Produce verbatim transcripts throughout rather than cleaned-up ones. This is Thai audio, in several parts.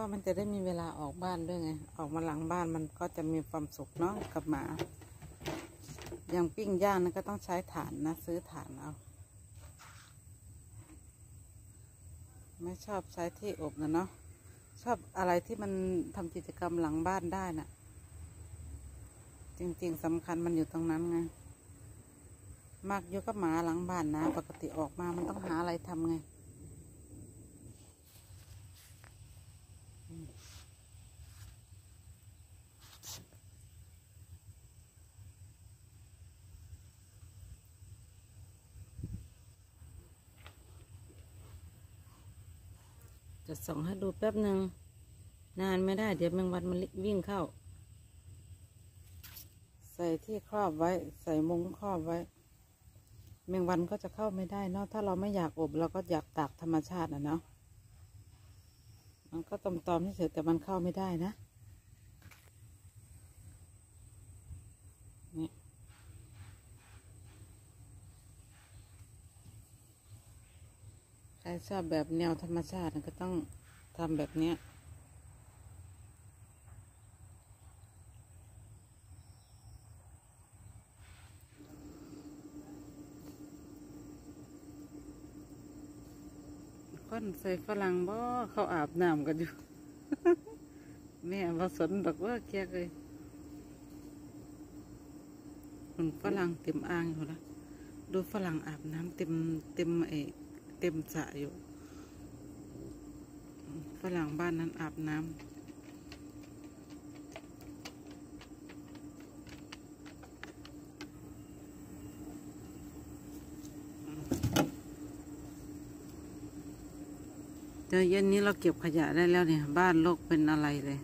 ว่ามันจะได้มีเวลาออกบ้านด้วยไงออกมาหลังบ้านมันก็จะมีความสุขเนาะกับหมาอย่างปิ้งย่างนั่นก็ต้องใช้ถ่านนะซื้อถ่านเอาไม่ชอบใช้ที่อบนะเนาะชอบอะไรที่มันทำกิจกรรมหลังบ้านได้น่ะจริงๆสำคัญมันอยู่ตรงนั้นไงมากอยู่กับหมาหลังบ้านนะปกติออกมามันต้องหาอะไรทำไงจะส่องให้ดูแป๊บหนึ่งนานไม่ได้เดี๋ยวแมงวันมันวิ่งเข้าใส่ที่ครอบไว้ใส่มุ้งครอบไว้แมงวันก็จะเข้าไม่ได้เนาะถ้าเราไม่อยากอบเราก็อยากตากธรรมชาตินะเนาะมันก็ตอมๆที่เฉยแต่มันเข้าไม่ได้นะนี่ใครชอบแบบแนวธรรมชาติก็ต้องทำแบบนี้ก้นใส่ฝรั่งบ่เขาอาบน้ำกันอยู่ แม่ผสมดอกว่าเกียกเลยมันฝรั่งเต็มอ่างอยู่แล้วดูฝรั่งอาบน้ำเต็มเต็มเอเต็มสระอยู่ฝรั่งบ้านนั้นอาบน้ำเดี๋ยวเย็นนี้เราเก็บขยะได้แล้วเนี่ยบ้านโลกเป็นอะไรเลย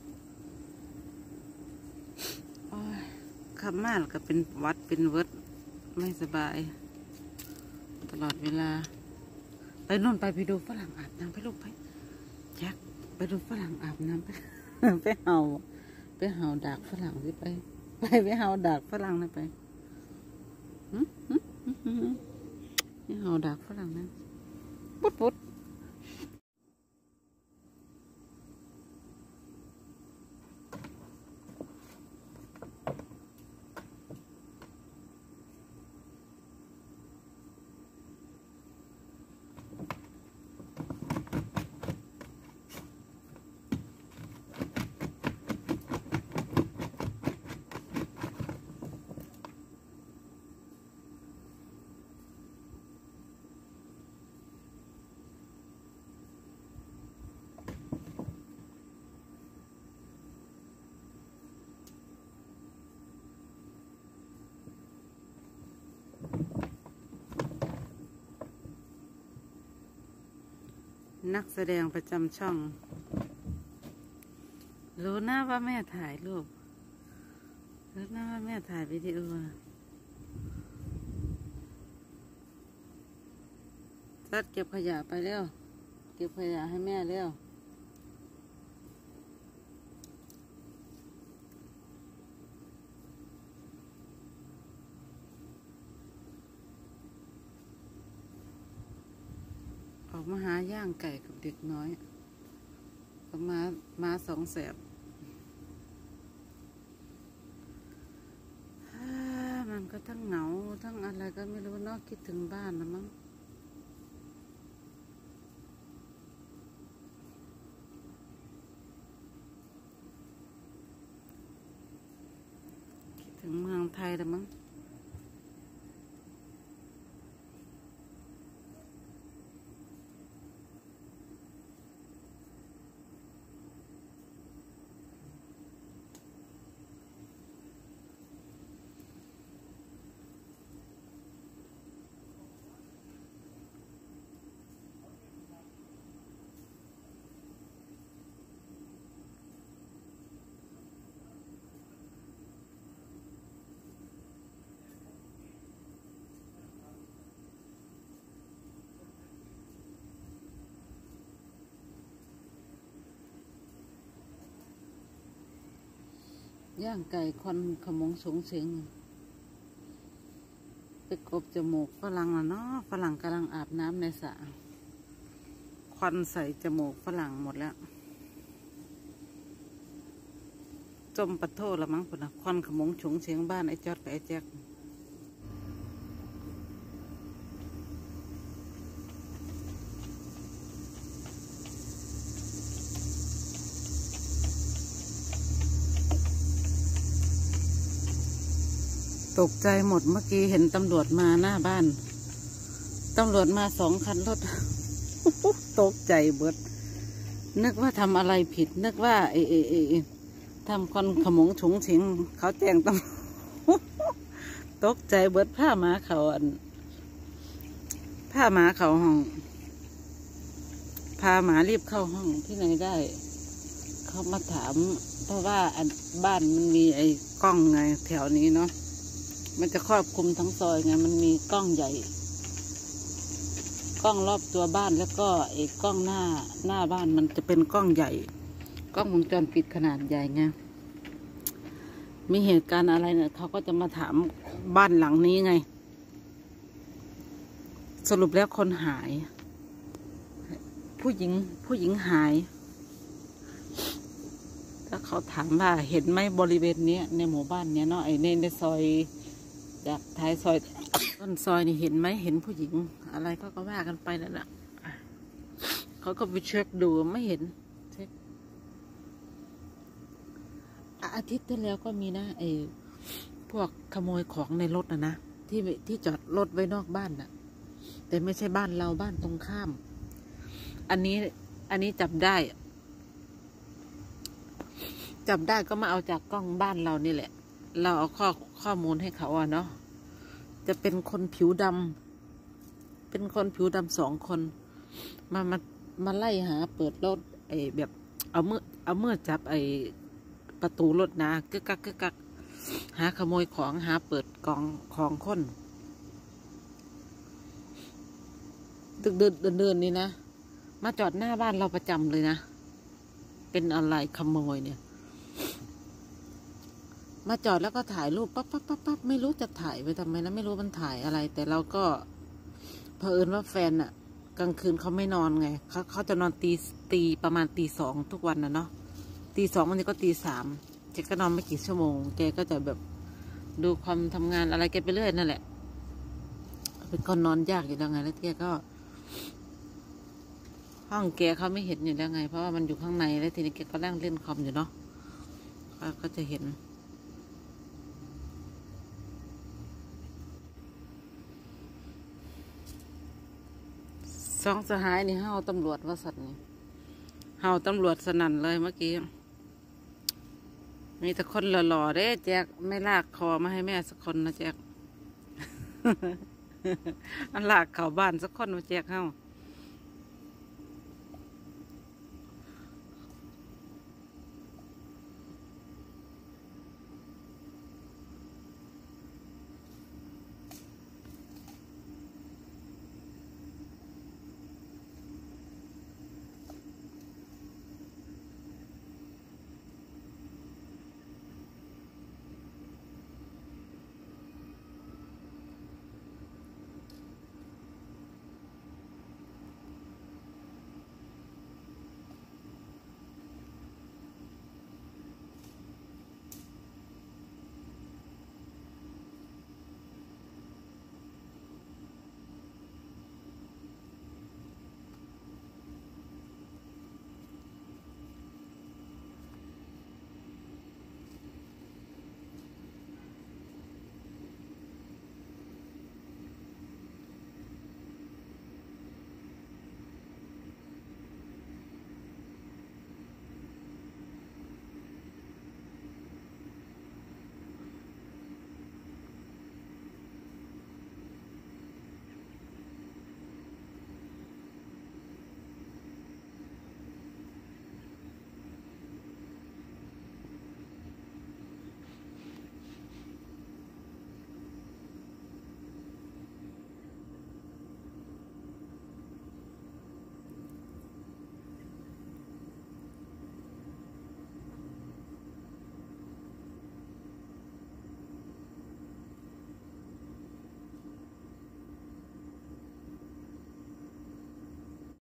ขับมาแล้วก็เป็นวัดเป็นเวิร์ดไม่สบายตลอดเวลาไปนู่นไปไปดูฝรั่งอาบน้ำไปลูกไปแจ็คไปดูฝรั่งอาบน้ำไป ไปเห่าไปเห่าดากฝรั่งสิไปไปไปเห่าดากฝรั่งนะไปไปเห่าดากฝรั่งนะปุ๊ดปุ๊ดนักแสดงประจำช่องรู้นะว่าแม่ถ่ายรูปรู้นะว่าแม่ถ่ายวิดีโอจัดเก็บขยะไปเร็วเก็บขยะให้แม่เร็วออกมาหาย่างไก่กับเด็กน้อยก็มามาสองแสบมันก็ทั้งเหงาทั้งอะไรก็ไม่รู้เนาะคิดถึงบ้านนะมั้งคิดถึงเมืองไทยนะมั้งย่างไก่ควันขมงสงเสียงไปกบจมูกฝรั่งละเนาะฝรั่งกำลังอาบน้ำในสระควันใส่จมูกฝรั่งหมดแล้วจมปัดโทละมั้งพุ่นนะควันขมงฉงเสียงบ้านไอ้จอดกับไอ้แจ๊กตกใจหมดเมื่อกี้เห็นตำรวจมาหน้าบ้านตำรวจมาสองคันรถ ตกใจเบิดนึกว่าทำอะไรผิดนึกว่าเอเอเอทำคนขมงฉงเฉียงเขาแจ้งตำ ตกใจเบิดผ้าหมาเขาอันผ้าหมาเขาห้องพาหมารีบเข้าห้องที่ไหนได้เขามาถามเพราะว่าอันบ้านมันมีไอ้กล้องไงแถวนี้เนาะมันจะครอบคลุมทั้งซอยไงมันมีกล้องใหญ่กล้องรอบตัวบ้านแล้วก็ไอ้กล้องหน้าหน้าบ้านมันจะเป็นกล้องใหญ่กล้องวงจรปิดขนาดใหญ่ไงมีเหตุการณ์อะไรเนี่ยเขาก็จะมาถามบ้านหลังนี้ไงสรุปแล้วคนหายผู้หญิงผู้หญิงหายแล้วเขาถามว่าเห็นไหมบริเวณนี้ในหมู่บ้านเนี้ยเนาะไอ้ในในซอยจากท้ายซอยต้นซอยนี่เห็นไหมเห็นผู้หญิงอะไรก็ก็ว่ากันไปนั่นแหละเขาก็ไปเช็คดูไม่เห็นเช็คอาทิตย์ที่แล้วก็มีนะไอ้พวกขโมยของในรถนะนะที่ที่จอดรถไว้นอกบ้านน่ะแต่ไม่ใช่บ้านเราบ้านตรงข้ามอันนี้อันนี้จับได้จับได้ก็มาเอาจากกล้องบ้านเรานี่แหละเราเอาข้อข้อมูลให้เขาอะเนาะจะเป็นคนผิวดำเป็นคนผิวดำสองคนมามามาไล่หาเปิดรถไอ้แบบเอามือเอามือจับไอ้ประตูรถนะกึกกักกึกกักหาขโมยของหาเปิดกล่องของคนดึกเดินเดินเดินนี่นะมาจอดหน้าบ้านเราประจำเลยนะเป็นอะไรขโมยเนี่ยมาจอดแล้วก็ถ่ายรูปปั๊บปั๊บปั๊บปั๊บไม่รู้จะถ่ายไปทำไมนะไม่รู้มันถ่ายอะไรแต่เราก็เผอิญว่าแฟนอะกลางคืนเขาไม่นอนไงเขาเขาจะนอนตีตีประมาณตีสองทุกวันนะเนาะตีสองวันนี้ก็ตีสามแกก็นอนไม่กี่ชั่วโมงแกก็จะแบบดูความทำงานอะไรแกไปเรื่อยนั่นแหละเป็นคนนอนยากอยู่แล้วไงแล้วแกก็ห้องแกเขาไม่เห็นอยู่แล้วไงเพราะว่ามันอยู่ข้างในแล้วทีนี้แกก็นั่งเล่นคอมอยู่เนาะก็จะเห็นสองสหายนี่เฮาตำรวจว่าสัตว์นี่เฮาตำรวจสนั่นเลยเมื่อกี้มีแต่คนหล่อๆเด้แจ๊กไม่ลากคอมาให้แม่สักคนนะแจ๊ก อันลากเข้าบ้านสักคนมาแจ๊กเฮา